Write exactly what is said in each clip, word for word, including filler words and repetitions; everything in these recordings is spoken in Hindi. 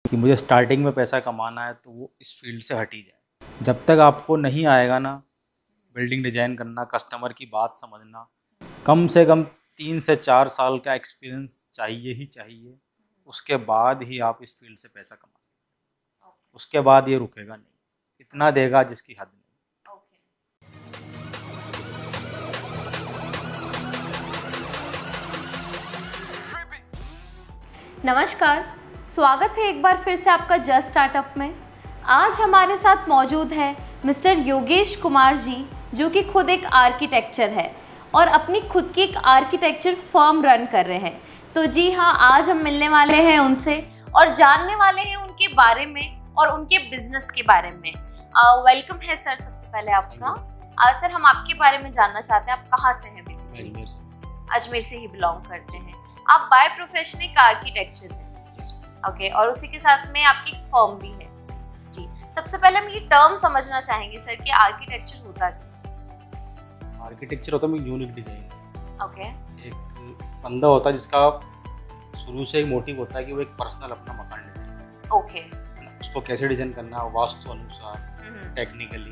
कि मुझे स्टार्टिंग में पैसा कमाना है तो वो इस फील्ड से हट ही जाए। जब तक आपको नहीं आएगा ना बिल्डिंग डिजाइन करना, कस्टमर की बात समझना, कम से कम तीन से चार साल का एक्सपीरियंस चाहिए ही चाहिए। उसके बाद ही आप इस फील्ड से पैसा कमा सकते हैं। उसके बाद ये रुकेगा नहीं, इतना देगा जिसकी हद नहीं। नमस्कार, स्वागत है एक बार फिर से आपका जस्ट स्टार्टअप में। आज हमारे साथ मौजूद है मिस्टर योगेश कुमार जी, जो कि खुद एक आर्किटेक्चर है और अपनी खुद की एक आर्किटेक्चर फर्म रन कर रहे हैं। तो जी हाँ, आज हम मिलने वाले हैं उनसे और जानने वाले हैं उनके बारे में और उनके बिजनेस के बारे में। वेलकम uh, है सर सबसे पहले आपका। uh, सर हम आपके बारे में जानना चाहते हैं, आप कहाँ से हैं? बेसिकली अजमेर से। अजमेर से ही बिलोंग करते हैं। आप बाय प्रोफेशन एक आर्किटेक्चर हैं, ओके okay, और उसी के साथ में आपकी एक फर्म भी है जी। सबसे पहले हम ये टर्म समझना चाहेंगे सर कि आर्किटेक्चर होता क्या? आर्किटेक्चर होता है यूनिक डिजाइन। Okay okay. एक बंदा होता है जिसका शुरू से एक मोटिव होता है कि वो एक पर्सनल अपना मकान डिजाइन। Okay okay. उसको कैसे डिजाइन करना है वास्तु अनुसार, टेक्निकली,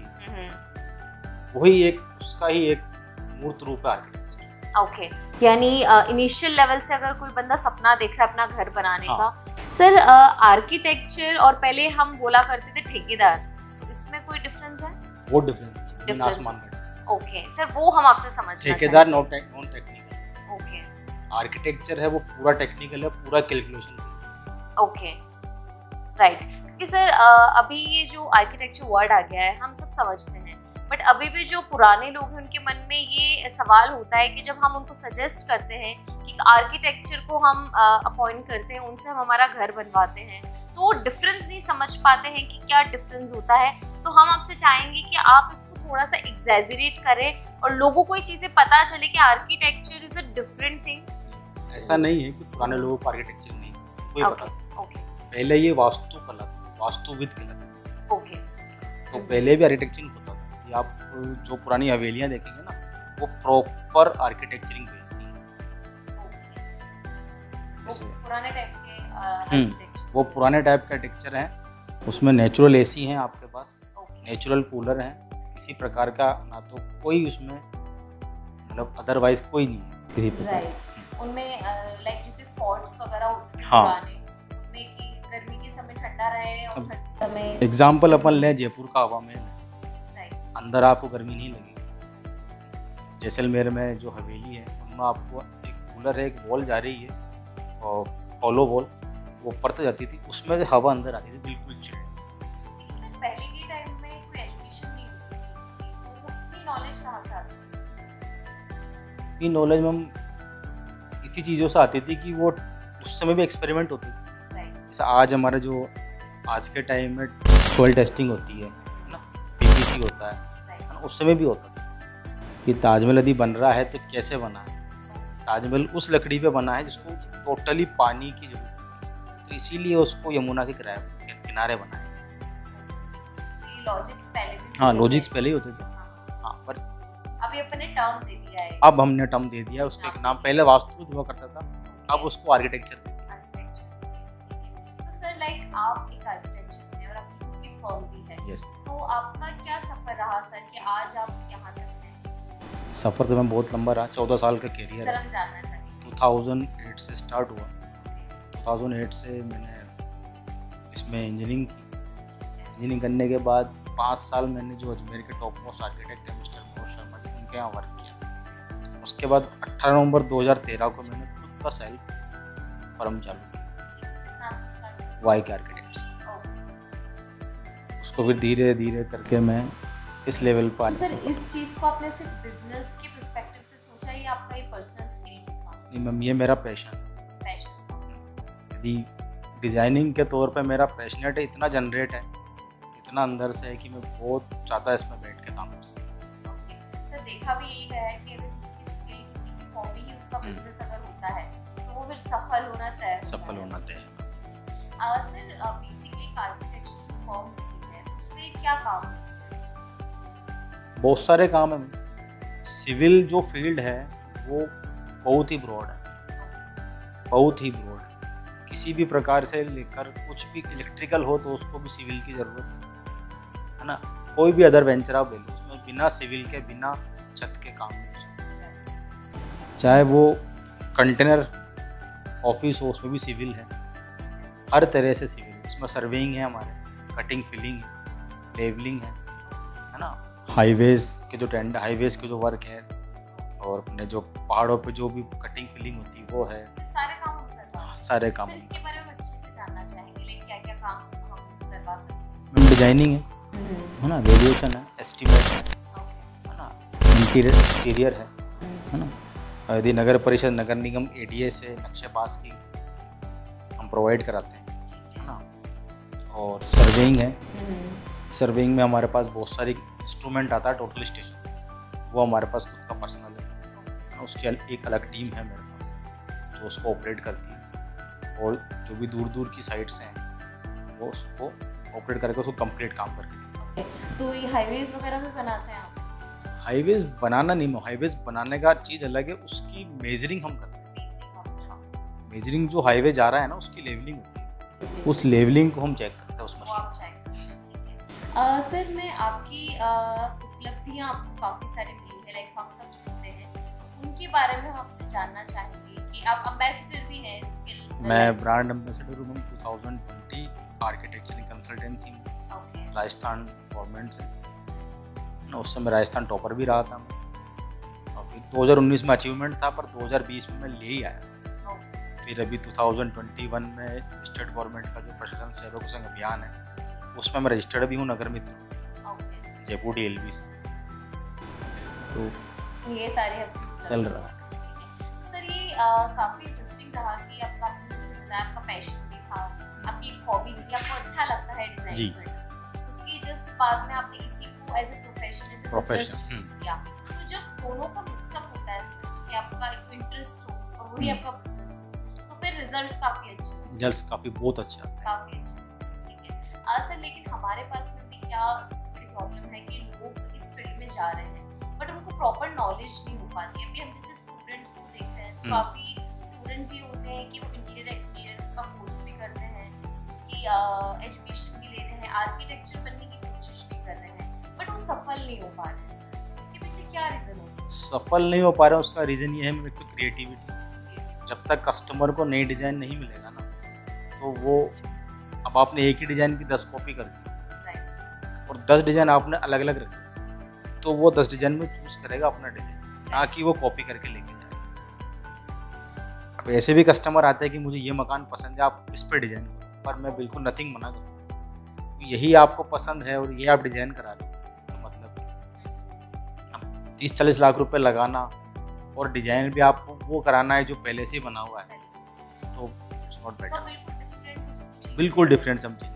वही एक उसका ही एक मूर्त रूप है आर्किटेक्चर। Okay okay. यानी इनिशियल uh, लेवल से अगर कोई बंदा सपना देख रहा है अपना घर बनाने हाँ. का, सर आर्किटेक्चर uh, और पहले हम बोला करते थे ठेकेदार, तो इसमें कोई डिफरेंस है? वो डिफरेंस आसमान का। ओके सर, वो हम आपसे समझना चाहते हैं। ठेकेदार नॉन टेक्निकल। ओके। आर्किटेक्चर है वो पूरा टेक्निकल है, पूरा कैलकुलेशन। Okay right. क्योंकि सर uh, अभी ये जो आर्किटेक्चर वर्ड आ गया है हम सब समझते हैं, बट अभी भी जो पुराने लोग हैं उनके मन में ये सवाल होता है कि जब हम उनको सजेस्ट करते हैं कि आर्किटेक्चर को हम अपॉइंट करते हैं, उनसे हम हमारा घर बनवाते हैं, तो वो डिफरेंस नहीं समझ पाते हैं कि क्या डिफरेंस होता है। तो हम आपसे चाहेंगे कि आप इसको थोड़ा सा एग्जैजरेट करें और लोगों को ये चीज़ें पता चले कि architecture is a different thing. ऐसा नहीं है कि पुराने लोगों को आर्किटेक्चर नहीं कोई okay, पता। okay. पहले ये वास्तुकला थी, वास्तुविद कहलाता था। ओके। तो पहले भी आर्किटेक्चर नहीं होता था। आप जो पुरानी हवेलियां देखेंगे ना, वो प्रॉपर आर्किटेक्चरिंग बेस है। वो पुराने टाइप के आर्किटेक्चर, वो पुराने टाइप का आर्किटेक्चर है। उसमें नेचुरल एसी हैं आपके पास, नेचुरल कूलर हैं, किसी प्रकार का ना तो कोई उसमें मतलब अदरवाइज कोई नहीं है किसी प्रकार। राइट। उनमें लाइक जितने फॉर्ट्स वगैरह होते हैं हाँ, पुराने, उनमें कि गर्मी के समय ठंडा रहे और ठंड के समय। एग्जांपल अपन लें जयपुर का हवा महल, अंदर आपको गर्मी नहीं लगेगी। जैसलमेर में जो हवेली है उनमें आपको एक कूलर है, एक वॉल जा रही है और हॉलो वॉल, वो ऊपर तक जाती थी, उसमें से हवा अंदर आती थी बिल्कुल चिल्ड। लेकिन सर पहले के टाइम में कोई एजुकेशन नहीं होती थी, तो इतनी नॉलेज कहाँ से आती थी? इतनी नॉलेज में हम इसी चीज़ों से आती थी कि वो उस समय भी एक्सपेरिमेंट होते थे। जैसे आज हमारे जो आज के टाइम में सॉइल टेस्टिंग होती है ना, पीपीसी होता है, उस समय भी होता था कि ताजमहल यदि बन रहा है तो कैसे बना है। ताजमहल उस लकड़ी पे बना है जिसको टोटली पानी की जरूरत है, तो इसीलिए उसको यमुना के किनारे बना है। लॉजिक्स पहले भी हाँ, लॉजिक्स पहले ही होते थे। हाँ, पर अभी अपने टर्म दे दिया है। अब हमने टर्म दे दिया, उसका एक नाम पहले वास्तु हुआ करता था, अब उसको आर्किटेक्चर दे दिया। आर्किटेक्चर। तो सर लाइक आप एक आर्किटेक्चर हैं और आपकी खुद की फर्म भी है, yes. तो आपका क्या सफर रहा सर कि आज आप यहाँ तक हैं? सफर तो मैं बहुत लंबा रहा, चौदह साल का कैरियर सर हम जानना चाहेंगे। दो हज़ार आठ से स्टार्ट हुआ। दो हज़ार आठ से मैंने इसमें इंजीनियरिंग की। इंजीनियरिंग करने के बाद पाँच साल मैंने जो अजमेर के टॉप मोस्ट आर्किटेक्ट है मिस्टर मनोज शर्मा जी, उनके यहाँ वर्क किया। उसके बाद अठारह नवंबर दो हज़ार तेरह को मैंने खुद का सेल्फ फर्म चालू किया, वाई के आर्किटेक्ट्स। उसको फिर धीरे धीरे करके मैं इस लेवल पर। सर इस चीज़ को आपने सिर्फ बिजनेस के पर्सपेक्टिव से सोचा या आपका ये पर्सनल स्किल था? नहीं मैम, ये मेरा पैशन पैशन यदि डिज़ाइनिंग के तौर पे मेरा पैशनेट है, इतना जनरेट है, इतना अंदर से है कि मैं बहुत ज़्यादा इसमें बैठ के काम कर सकता हूँ। ओके सर, देखा भी यही गया है कि अगर किसी की स्किल, किसी की हॉबी ही उसका बिजनेस अगर होता है तो वो फिर सफल होना तय है। सफल होना तय है। सर बेसिकली आर्किटेक्चर जो फॉर्म होती है उसमें क्या काम है? बहुत सारे काम हैं। सिविल जो फील्ड है वो बहुत ही ब्रॉड है, बहुत ही ब्रॉड है। किसी भी प्रकार से लेकर कुछ भी इलेक्ट्रिकल हो तो उसको भी सिविल की ज़रूरत है ना। कोई भी अदर वेंचर आप ले लो, उसमें बिना सिविल के, बिना छत के काम नहीं हो सकता। चाहे वो कंटेनर ऑफिस हो, उसमें भी सिविल है, हर तरह से सिविल। इसमें सर्वेइंग है, हमारे कटिंग, फिलिंग है, लेवलिंग है है ना। हाईवेज के जो टेंडर, हाईवेज के जो वर्क है, और अपने जो पहाड़ों पे जो भी कटिंग फिलिंग होती है वो है। सारे काम हम करवा सकते हैं। सारे काम। सर, इसके बारे में अच्छे से जानना चाहेंगे, लाइक क्या क्या काम हम करवा सकते हैं। डिजाइनिंग है है ना, वेरिएशन है, एस्टीमेट है है ना, इंटीरियर एक्सटीरियर है है ना। यदि नगर परिषद, नगर निगम, एडीए से नक्शे पास की हम प्रोवाइड कराते हैं है ना। और सर्वेइंग है, सर्वेइंग में हमारे पास बहुत सारी इंस्ट्रूमेंट आता है, टोटल स्टेशन, वो हमारे पास खुद का पर्सनल है, उसकी एक अलग टीम है मेरे पास जो उसको ऑपरेट करती है। और जो भी दूर दूर की साइट्स हैं वो उसको ऑपरेट करके उसको कंप्लीट काम करके देती है। तो ये हाईवेज वगैरह भी बनाते हैं आप? हाईवेज बनाना नहीं, हाईवेज बनाने का चीज़ अलग है, उसकी मेजरिंग हम करते हैं। मेजरिंग जो हाईवे जा रहा है ना, उसकी लेवलिंग होती है, उस लेवलिंग को हम चेक करते हैं उस मशीन। सर, मैं आपकी उपलब्धियाँ आपको काफ़ी सारी मिली है, लाइक हम सब सुनते हैं, तो उनके बारे में हम आपसे जानना चाहेंगे कि आप एम्बेसडर भी हैं स्किल। मैं ब्रांड एम्बेसडर हूँ two thousand twenty architecture consultancy में, राजस्थान गवर्नमेंट से ना। उस समय राजस्थान टॉपर भी रहा था मैं, और फिर दो हज़ार उन्नीस में अचीवमेंट था, पर दो हज़ार बीस में मैं ले ही आया। फिर अभी टू थाउजेंड ट्वेंटी वन में स्टेट गवर्नमेंट का जो प्रशासन सहयोग संघ अभियान है, उसमें मैं रजिस्टर्ड भी हूँ नगर मित्र जयपुर डी एल बी से। तो ये सारे चल रहा है। सर, ये काफ़ी इंटरेस्टिंग रहा कि आपका, आपने जैसे बताया, आपका पैशन भी था, आपकी एक हॉबी थी, आपको अच्छा लगता है डिजाइन करना, उसके जस्ट बाद में आपने इसी को as a profession, as a profession किया। तो जब दोनों का मिक्सअप होता है कि आपका एक इंटरेस्ट हो और वही आपका बिजनेस हो, तो फिर रिजल्ट्स काफ़ी अच्छे हैं। रिजल्ट्स काफ़ी बहुत अच्छे आते हैं। काफ़ी अच्छे, ठीक है सर। लेकिन हमारे पास में भी क्या सबसे बड़ी प्रॉब्लम है कि लोग इस फील्ड में जा रहे हैं बट उनको प्रॉपर नॉलेज नहीं हो पाती। अभी हम जैसे स्टूडेंट्स को देखते हैं, तो काफ़ी स्टूडेंट्स ये होते हैं कि वो इंटीरियर एक्सटीरियर का कोर्स भी करते हैं, उसकी एजुकेशन भी ले रहे हैं, आर्किटेक्चर बनने की कोशिश भी कर रहे हैं, बट वो सफल नहीं हो पा रहे हैं। सर, उसके पीछे क्या रीज़न हो सकता है? सफल नहीं हो पा रहा है, उसका रीज़न ये है, एक तो क्रिएटिविटी। जब तक कस्टमर को नई डिज़ाइन नहीं मिलेगा ना, तो वो, अब आपने एक ही डिज़ाइन की दस कॉपी कर दी और दस डिज़ाइन आपने अलग अलग रखी, तो वो दस डिज़ाइन में चूज करेगा अपना डिज़ाइन, ना कि वो कॉपी करके लेके जाएगा। अब ऐसे भी कस्टमर आते हैं कि मुझे ये मकान पसंद है, आप इस पर डिज़ाइन करो, पर मैं बिल्कुल नथिंग मना करूँ, यही आपको पसंद है और ये आप डिज़ाइन करा लो, तो मतलब अब तीस चालीस लाख रुपए लगाना और डिज़ाइन भी आपको वो कराना है जो पहले से ही बना हुआ है, तो इट्स नॉट बेटर। बिल्कुल डिफरेंट समझिए,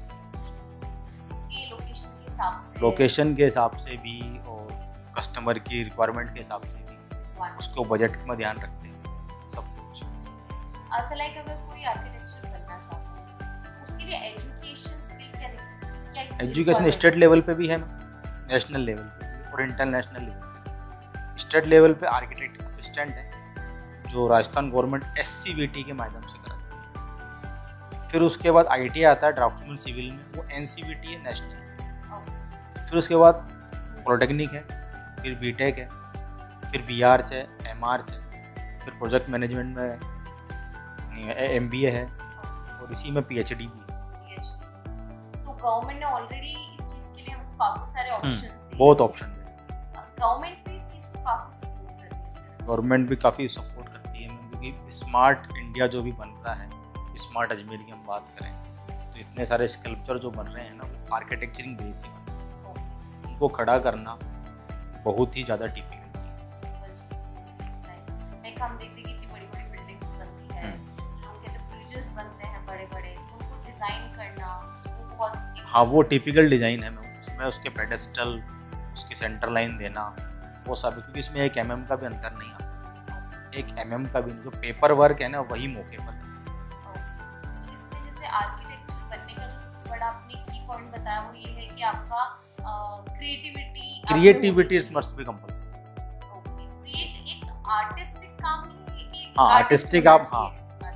लोकेशन के हिसाब से भी और कस्टमर की रिक्वायरमेंट के हिसाब से भी, उसको बजट में ध्यान रखते हैं सब कुछ। ऐसा लाइक अगर कोई आर्किटेक्चर बनना चाहता है, उसके लिए एजुकेशन स्किल क्या क्या? एजुकेशन स्टेट लेवल पे भी है, नेशनल लेवल पे भी और इंटरनेशनल लेवल पे। स्टेट लेवल पे आर्किटेक्ट असिस्टेंट है जो Rajasthan government S C B T के माध्यम से कराती है। फिर उसके बाद आई टी आता है ड्राफ्टमैन सिविल में, वो एन सी बी टी है नेशनल। फिर उसके बाद पॉलिटेक्निक है, फिर बीटेक है, फिर बी आर्च है, एम आर्च है, फिर प्रोजेक्ट मैनेजमेंट में एम बी ए है, और इसी में पी एच डी भी है। तो गवर्नमेंट ने ऑलरेडी इस चीज़ के लिए हमको काफ़ी सारे ऑप्शंस दिए, बहुत ऑप्शन दिए। गवर्नमेंट भी इस चीज़ को काफ़ी सपोर्ट करती है। गवर्नमेंट भी काफ़ी सपोर्ट करती है, क्योंकि स्मार्ट इंडिया जो भी बन रहा है, स्मार्ट अजमेर की हम बात करें तो इतने सारे स्कल्पचर जो बन रहे हैं ना, वो आर्किटेक्चरिंग बेस ही बन रहे हैं, उनको खड़ा करना बहुत ही ज़्यादा टिपिकल चीज़ है। लाइक हम देखते हैं कि इतनी बड़ी-बड़ी बिल्डिंग्स बनती है, लोग कहते हैं ब्रिजेस बनते हैं बड़े-बड़े, उनको डिज़ाइन करना वो बहुत, हाँ वो टिपिकल डिज़ाइन है, उसमें उसके पेडेस्टल, उसकी सेंटर लाइन देना, वो सब, क्योंकि इसमें एक एम एम का भी अंतर नहीं आता, एक एम एम का भी, जो पेपर वर्क है ना वही मौके पर। तो इसमें जैसे आर्किटेक्चर बनने का जो सबसे बड़ा आपने की पॉइंट बताया वो ये है कि आपका creativity creativity is must be compulsory. Okay, तो ये एक आर्टिस्टिक काम नहीं है कि हाँ आर्टिस्टिक आप, हाँ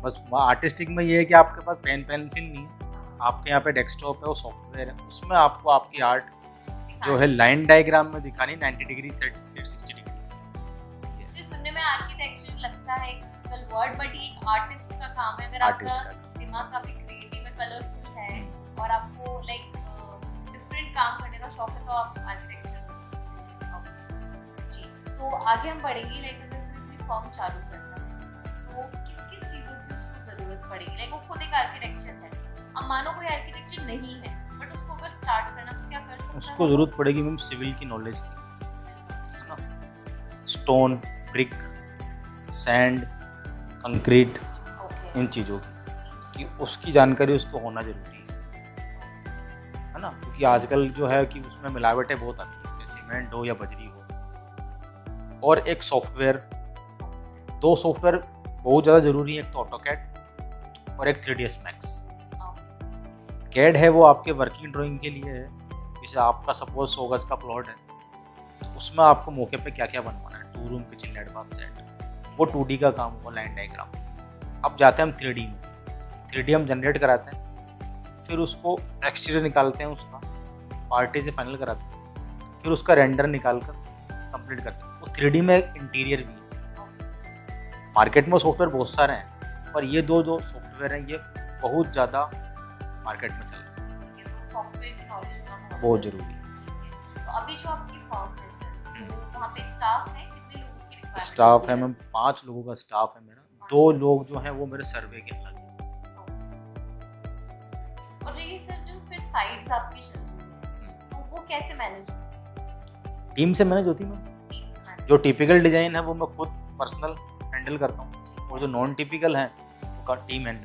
बस आर्टिस्टिक में ये है कि आपके पास पेन पेंसिल नहीं है, आपके यहाँ पे डेस्कटॉप है, वो सॉफ्टवेयर है, उसमें आपको आपकी आर्ट जो है लाइन डायग्राम में दिखानी ninety degree three sixty degree. तो सुनने में आर्किटेक्चर लगता है एक वर्ड, बट ये एक आर्टिस्ट का काम है। अगर आपका दिमाग काफी क्रिएटिव है, कलरफुल है और आपको लाइक डिफरेंट काम करने का शौक है तो आप आर्किटेक्चर बन सकते हैं। जी, तो आगे हम बढ़ेंगे। लाइक अगर कोई अपनी फॉर्म चालू करता है तो किस किस चीज़ों की उसको ज़रूरत पड़ेगी? लाइक वो खुद एक आर्किटेक्चर है, अब मानो कोई आर्किटेक्चर नहीं है बट उसको अगर स्टार्ट करना तो क्या कर सकता है? उसको ज़रूरत पड़ेगी मैम सिविल की नॉलेज की, स्टोन, ब्रिक, सैंड, कंक्रीट, इन चीज़ों की कि उसकी जानकारी उसको होना जरूरी है, है ना? क्योंकि आजकल जो है कि उसमें मिलावटें बहुत आती हैं, जैसे सीमेंट हो या बजरी हो। और एक सॉफ्टवेयर, दो सॉफ्टवेयर बहुत ज़्यादा ज़रूरी है, एक तो ऑटोकैड और एक three D S max. CAD है वो आपके वर्किंग ड्राइंग के लिए है, जैसे आपका सपोज सौ गज का प्लॉट है तो उसमें आपको मौके पे क्या क्या बनवाना है, two room kitchen lat bath set, वो टू डी का काम हुआ, लाइन डायग्राम। अब जाते हैं हम थ्री डी में, थ्री डी हम जनरेट कराते हैं, फिर उसको एक्सटीरियर निकालते हैं, उसका पार्टी से फाइनल कराते हैं, फिर उसका रेंडर निकाल कर कंप्लीट करते हैं। वो थ्री डी में इंटीरियर भी है। मार्केट में सॉफ्टवेयर बहुत सारे हैं पर ये दो जो सॉफ्टवेयर हैं ये बहुत ज़्यादा मार्केट में चल रहा है, तो सॉफ्टवेयर की नॉलेज होना बहुत जरूरी है। तो अभी जो आपकी फर्म है सर, तो वहाँ पे स्टाफ है, कितने लोगों की रिक्वायरमेंट? स्टाफ है मैम, पाँच लोगों का स्टाफ है मेरा, दो लोग जो हैं वो मेरे सर्वे के अलग हैं। और जो ये सर जो फिर साइट्स आपकी चलती हैं तो वो कैसे मैनेज होती है? टीम से मैनेज होती है मैम। जो टिपिकल डिजाइन है वो मैं खुद पर्सनल हैंडल करता हूँ और जो नॉन टिपिकल है वो टीम हैंडल।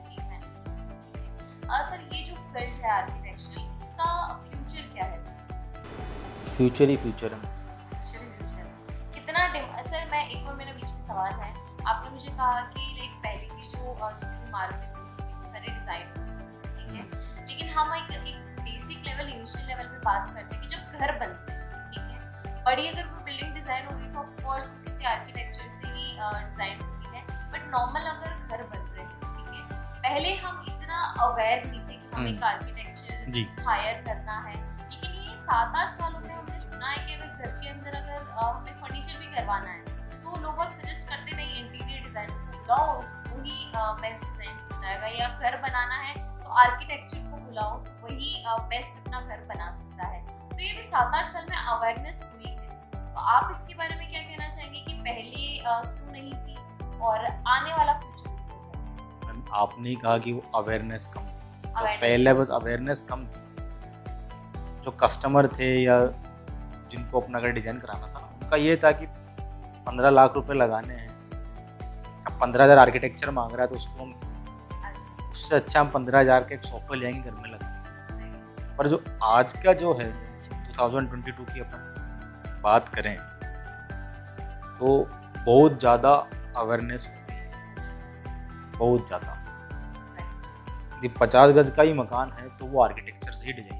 सर ये जो फील्ड है आर्किटेक्चर, इसका फ्यूचर क्या है सर? फ्यूचर ही फ्यूचर है। फ्यूचर ही फ्यूचर है। कितना सर, मैं एक और मेरा बीच में सवाल है, आपने मुझे कहा कि लाइक पहले की जो जितनी इमारतें होती वो सारे डिजाइन ठीक है, लेकिन हम एक एक बेसिक लेवल, इनिशियल लेवल पे बात करते हैं कि जब घर बनते हैं, ठीक है, बड़ी अगर कोई बिल्डिंग डिजाइन हो रही तो ऑफ कोर्स किसी आर्किटेक्चर से ही डिजाइन होती है, बट नॉर्मल अगर घर बन रहे हैं, ठीक है, पहले हम इतना अवेयर नहीं थे कि हमें एक आर्किटेक्चर हायर करना है, लेकिन ये सात आठ सालों में हमने सुना है कि अगर घर के अंदर अगर हमें फर्नीचर भी करवाना है तो लोग सजेस्ट करते नहीं, इंटीरियर डिजाइन को बुलाओ, वही बेस्ट डिजाइन बताएगा, या घर बनाना है तो आर्किटेक्चर को बुलाओ तो वही बेस्ट अपना घर बना सकता है। तो ये भी सात आठ साल में अवेयरनेस हुई है, तो आप इसके बारे में क्या कहना चाहेंगे कि पहले क्यों नहीं थी और आने वाला फ्यूचर? आपने ही कहा कि वो अवेयरनेस कम थी, तो पहले बस अवेयरनेस कम थी। जो कस्टमर थे या जिनको अपना घर डिजाइन कराना था उनका ये था कि पंद्रह लाख रुपए लगाने हैं, अब पंद्रह हजार आर्किटेक्चर मांग रहा है तो उसको हम अच्छा। उससे अच्छा हम पंद्रह हजार के एक सॉफ्टवेयर लेंगे घर में लगाएंगे। पर जो आज का जो है दो हज़ार बाईस की अपन बात करें तो बहुत ज़्यादा अवेयरनेस होती है, बहुत ज़्यादा। यदि पचास गज का ही मकान है तो वो आर्किटेक्चर से ही डिजाइन,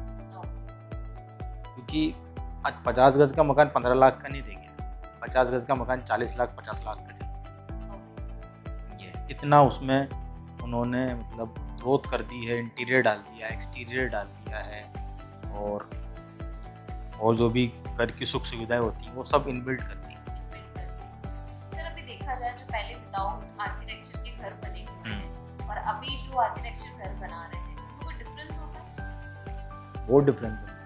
क्योंकि आज पचास गज का मकान पंद्रह लाख का नहीं देंगे, पचास गज का मकान चालीस लाख पचास लाख का चलता है। इतना उसमें उन्होंने मतलब ग्रोथ कर दी है, इंटीरियर डाल दिया, एक्सटीरियर डाल दिया है, और और जो भी घर की सुख सुविधाएं होती हैं वो सब इनबिल्ट कर दी है। सर अभी देखा जाए जो पहले विदाउट आर्किटेक्चर के घर बने हुए हैं और अभी जो आर्किटेक्चर घर बना रहे हैं तो कोई डिफरेंस होता है? बहुत डिफरेंस है।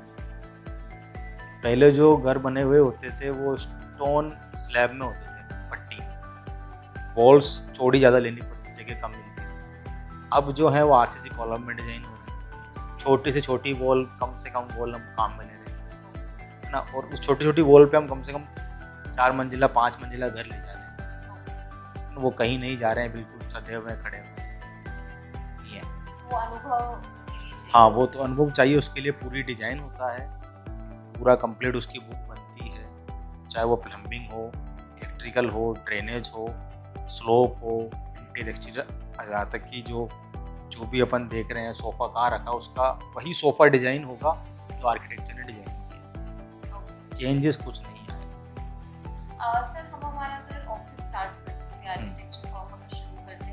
पहले जो घर बने हुए होते थे वो स्टोन स्लैब में होते थे, पट्टी, वॉल्स चौड़ी ज़्यादा लेनी पड़ती, जगह कम मिलती। अब जो है वो आरसीसी कॉलम में डिजाइन हो रहे हैं, छोटी से छोटी वॉल, कम से कम वॉल हम काम में ले रहे हैं ना, और उस छोटी छोटी वॉल पे हम कम से कम चार मंजिला पाँच मंजिला घर ले जा रहे हैं, वो कहीं नहीं जा रहे हैं, बिल्कुल सधे हुए खड़े हुए हैं। ये वो अनुभव उसके लिए चाहिए। हाँ, वो तो अनुभव चाहिए, उसके लिए पूरी डिजाइन होता है, पूरा कंप्लीट उसकी बुक बनती है, चाहे वो प्लम्बिंग हो, इलेक्ट्रिकल हो, ड्रेनेज हो, स्लोप हो, इंटीरियर एक्सटीरियर, यहाँ तक कि जो जो भी अपन देख रहे हैं सोफ़ा कहाँ रखा उसका वही सोफ़ा डिज़ाइन होगा जो आर्किटेक्चर ने डिज़ाइन किया, चेंजेस कुछ नहीं आए। सर हम हमारा अगर ऑफिस स्टार्ट करते हैं, आर्किटेक्चर फॉर्म अगर शुरू करते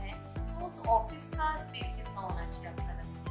तो ऑफिस का स्पेस कितना होना चाहिए आपका लगता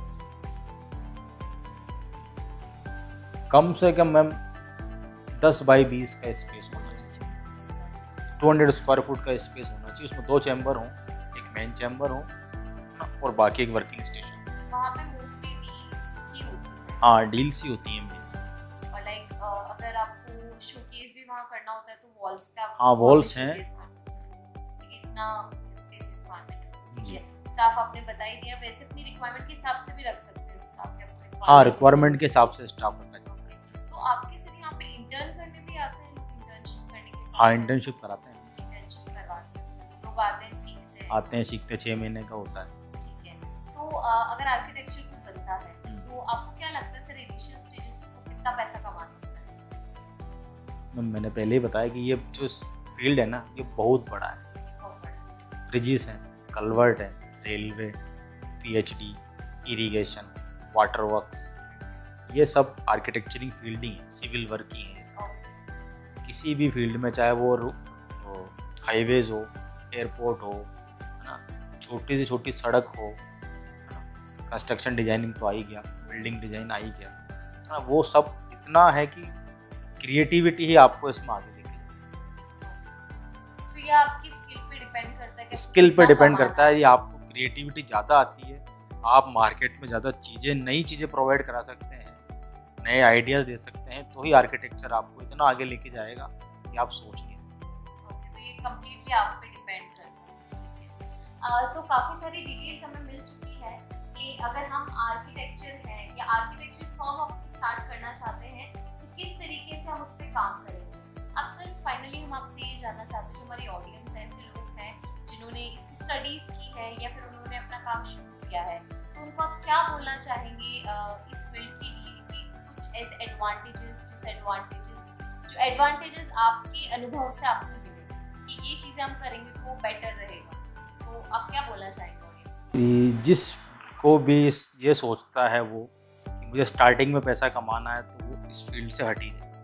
है? कम से कम मैम दस बाई बीस का स्पेस होना चाहिए, दो सौ स्क्वायर फुट का स्पेस होना चाहिए। उसमें दो चैम्बर हों, एक मेन चैम्बर हो और बाकी एक वर्किंग स्टेशन। वहाँ पे मोस्टली डील्स ही होती है। हाँ, डील्स ही होती हैं। और लाइक अगर आपको शोकेस भी वहाँ करना होता है तो वॉल्स पे आप हाँ, वॉल्स हैं। इतना स्पेस रिक्वायरमेंट है। स्टाफ आपने बता ही दिया, वैसे अपनी रिक्वायरमेंट के हिसाब से भी रख सकते हैं स्टाफ के अपने। हाँ, रिक्वायरमेंट के हिसाब से स्टाफ रखा जाए। तो आपके सर यहाँ पे इंटर्न करने भी आते हैं लोग, इंटर्नशिप करने के साथ? हाँ, इंटर्नशिप कराते हैं। इंटर्नशिप करवाते हैं लोग, आते हैं सीखते हैं। आते हैं सीखते, छः महीने का होता है। ठीक है। तो अ, अगर आर्किटेक्चर कोई बनता है तो आपको क्या लगता है सर इनिशियल स्टेजेस में कितना पैसा कमा सकता है इससे? मैम मैंने पहले ही बताया कि ये जो फील्ड है ना, ये बहुत बड़ा है। बहुत बड़ा। ब्रिजेस हैं, कल्वर्ट है, railway, PHD, irrigation, water works, ये सब आर्किटेक्चरिंग फील्ड ही है, सिविल वर्क ही है। किसी भी फील्ड में, चाहे वो हाईवेज हो, एयरपोर्ट हो, है ना, छोटी से छोटी सड़क हो, कंस्ट्रक्शन डिजाइनिंग तो आ ही गया, बिल्डिंग डिजाइन आ ही गया, है ना, वो सब इतना है कि क्रिएटिविटी ही आपको इसमें आगे लेके तो ये आपकी स्किल पे डिपेंड करता है कि स्किल पे डिपेंड करता है। ये आपको क्रिएटिविटी ज़्यादा आती है, आप मार्केट में ज़्यादा चीज़ें, नई चीज़ें प्रोवाइड करा सकते हैं, नए आइडियाज़ दे सकते हैं, तो ही आर्किटेक्चर आपको इतना आगे लेके जाएगा कि आप सोच नहीं सकते। ओके, तो ये कम्प्लीटली आप पे डिपेंड करता है। ठीक है। सो काफ़ी सारी डिटेल्स हमें मिल चुकी है कि अगर हम आर्किटेक्चर हैं या आर्किटेक्चर फर्म अपनी स्टार्ट करना चाहते हैं तो किस तरीके से हम उस पर काम करेंगे। अब सर फाइनली हम आपसे ये जानना चाहते हैं, जो हमारी ऑडियंस है, ऐसे लोग हैं जिन्होंने इसकी स्टडीज़ की है या फिर उन्होंने अपना काम शुरू किया है, तो उनको आप क्या बोलना चाहेंगे इस फील्ड के लिए कि कुछ ऐसे एडवांटेजेस, डिसएडवांटेजेस, जो एडवांटेजेस आपके अनुभव से आपको मिले कि ये चीज़ें हम करेंगे तो वो बेटर रहेगा, तो आप क्या बोलना चाहेंगे ऑडियंस? जिस को भी ये सोचता है वो कि मुझे स्टार्टिंग में पैसा कमाना है, तो वो इस फील्ड से हट ही जाए।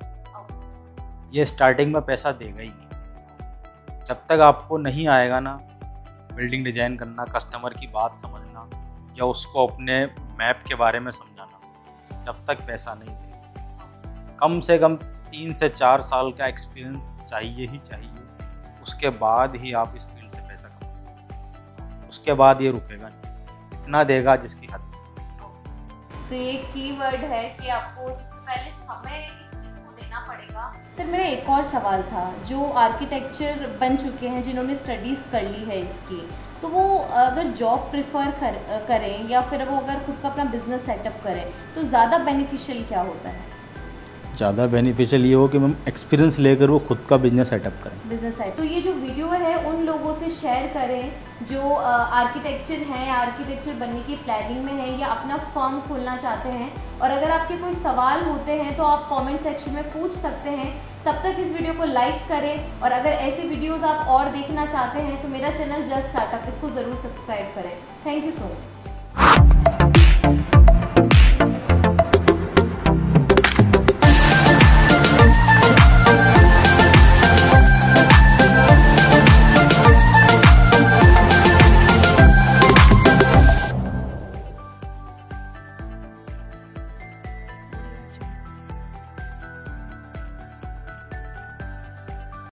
ये स्टार्टिंग में पैसा देगा ही नहीं। जब तक आपको नहीं आएगा ना बिल्डिंग डिजाइन करना, कस्टमर की बात समझना या उसको अपने मैप के बारे में समझाना, जब तक पैसा नहीं देगा। कम से कम तीन से चार साल का एक्सपीरियंस चाहिए ही चाहिए, उसके बाद ही आप इस फील्ड से पैसा कमा सकते। उसके बाद ये रुकेगा नहीं, इतना देगा जिसकी हद। तो ये कीवर्ड है कि आपको सबसे पहले समय इस चीज़ को देना पड़ेगा। सर मेरा एक और सवाल था, जो आर्किटेक्चर बन चुके हैं, जिन्होंने स्टडीज़ कर ली है इसकी, तो वो अगर जॉब प्रेफर कर करें या फिर वो अगर खुद का अपना बिजनेस सेटअप करें तो ज़्यादा बेनिफिशियल क्या होता है? ज़्यादा बेनिफिशियल ये हो कि मैम एक्सपीरियंस लेकर वो खुद का बिजनेस सेटअप करें। Business setup. तो ये जो वीडियो है उन लोगों से शेयर करें जो आर्किटेक्चर हैं, आर्किटेक्चर बनने की प्लानिंग में है या अपना फर्म खोलना चाहते हैं। और अगर आपके कोई सवाल होते हैं तो आप कमेंट सेक्शन में पूछ सकते हैं। तब तक इस वीडियो को लाइक करें और अगर ऐसे वीडियोस आप और देखना चाहते हैं तो मेरा चैनल जस्ट स्टार्टअप, इसको ज़रूर सब्सक्राइब करें। Thank you so much.